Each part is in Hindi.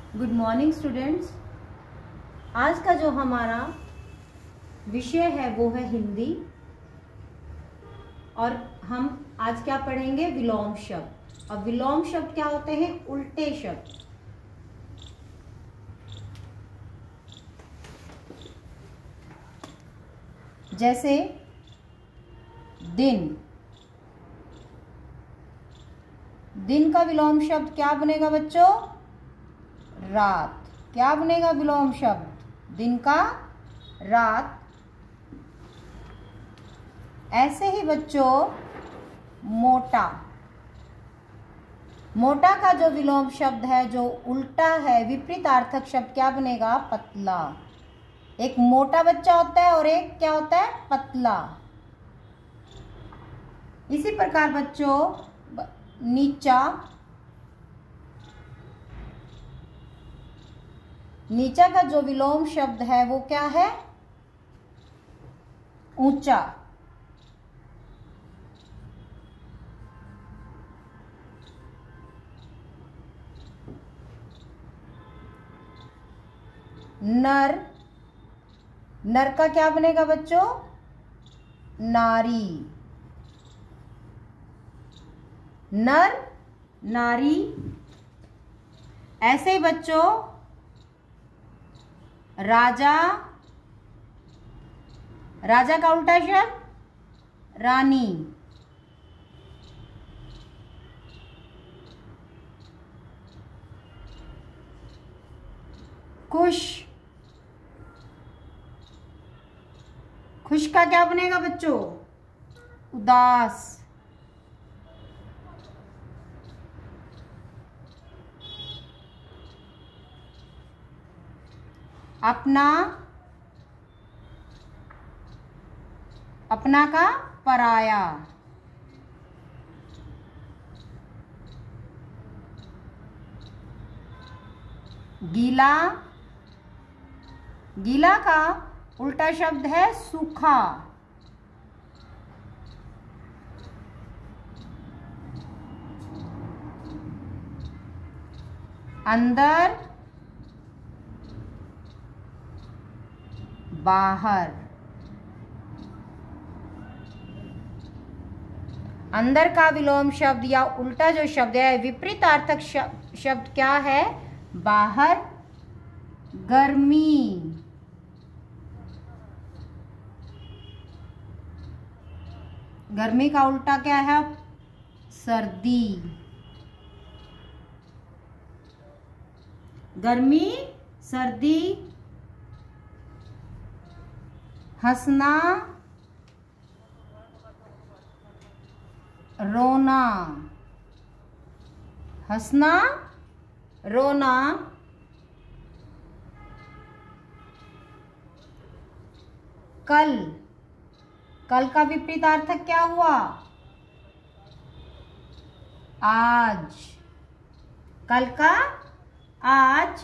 Good morning students. आज का जो हमारा विषय है वो है हिंदी और हम आज क्या पढ़ेंगे, विलोम शब्द। अब विलोम शब्द क्या होते हैं? उल्टे शब्द। जैसे दिन, दिन का विलोम शब्द क्या बनेगा बच्चों? रात। क्या बनेगा विलोम शब्द दिन का? रात। ऐसे ही बच्चों मोटा, मोटा का जो विलोम शब्द है, जो उल्टा है, विपरीतार्थक शब्द क्या बनेगा? पतला। एक मोटा बच्चा होता है और एक क्या होता है? पतला। इसी प्रकार बच्चों नीचा, नीचा का जो विलोम शब्द है वो क्या है? ऊंचा। नर, नर का क्या बनेगा बच्चों? नारी। नर, नारी। ऐसे ही बच्चों राजा, राजा का उल्टा शब्द रानी। खुश, खुश का क्या बनेगा बच्चों? उदास। अपना, अपना का पराया। गीला, गीला का उल्टा शब्द है सूखा। अंदर, बाहर। अंदर का विलोम शब्द या उल्टा जो शब्द है, विपरीतार्थक शब्द क्या है? बाहर। गर्मी, गर्मी का उल्टा क्या है? सर्दी। गर्मी, सर्दी। हंसना, रोना। हंसना, रोना। कल, कल का विपरीतार्थक क्या हुआ? आज। कल का आज।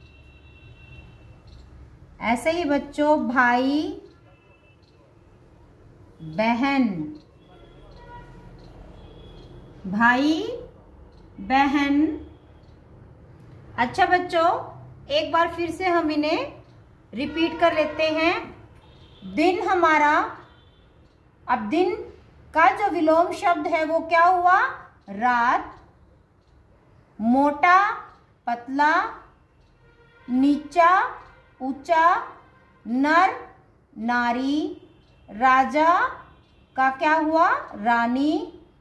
ऐसे ही बच्चों भाई, बहन। भाई, बहन। अच्छा बच्चों, एक बार फिर से हम इन्हें रिपीट कर लेते हैं। दिन हमारा, अब दिन का जो विलोम शब्द है वो क्या हुआ? रात। मोटा, पतला। नीचा, ऊंचा। नर, नारी। राजा का क्या हुआ? रानी।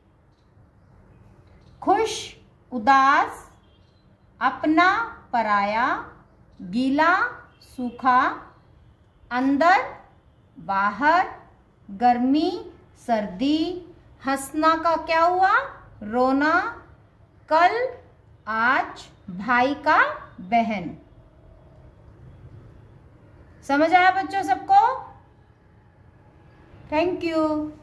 खुश, उदास। अपना, पराया। गीला, सूखा। अंदर, बाहर। गर्मी, सर्दी। हंसना का क्या हुआ? रोना। कल, आज। भाई का बहन। समझ आया बच्चों सबको? Thank you.